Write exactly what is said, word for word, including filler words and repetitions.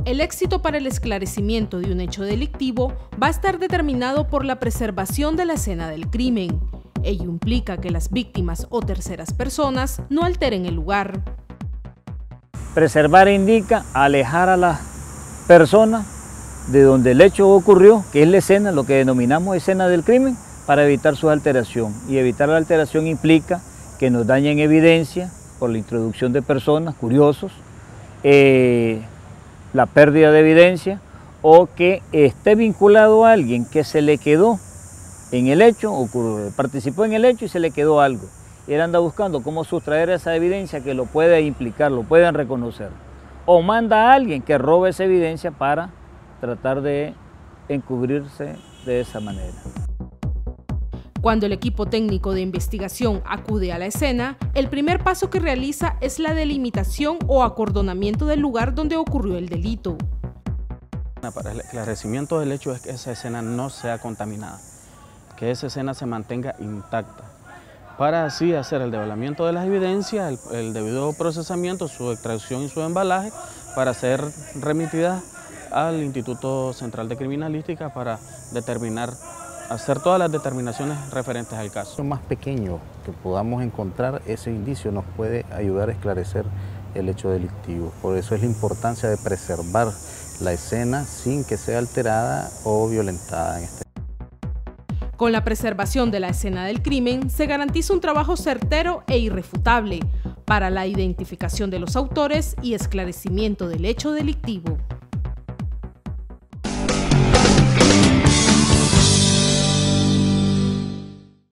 El éxito para el esclarecimiento de un hecho delictivo va a estar determinado por la preservación de la escena del crimen. Ello implica que las víctimas o terceras personas no alteren el lugar. Preservar indica alejar a las personas de donde el hecho ocurrió, que es la escena, lo que denominamos escena del crimen, para evitar su alteración. Y evitar la alteración implica que nos dañen evidencia por la introducción de personas, curiosos, eh, la pérdida de evidencia o que esté vinculado a alguien que se le quedó en el hecho, o participó en el hecho y se le quedó algo. Y él anda buscando cómo sustraer esa evidencia que lo puede implicar, lo pueden reconocer. O manda a alguien que robe esa evidencia para tratar de encubrirse de esa manera. Cuando el equipo técnico de investigación acude a la escena, el primer paso que realiza es la delimitación o acordonamiento del lugar donde ocurrió el delito. Para el esclarecimiento del hecho es que esa escena no sea contaminada, que esa escena se mantenga intacta, para así hacer el develamiento de las evidencias, el, el debido procesamiento, su extracción y su embalaje, para ser remitidas al Instituto Central de Criminalística para determinar hacer todas las determinaciones referentes al caso. Lo más pequeño que podamos encontrar, ese indicio nos puede ayudar a esclarecer el hecho delictivo. Por eso es la importancia de preservar la escena sin que sea alterada o violentada en este. Con la preservación de la escena del crimen se garantiza un trabajo certero e irrefutable para la identificación de los autores y esclarecimiento del hecho delictivo.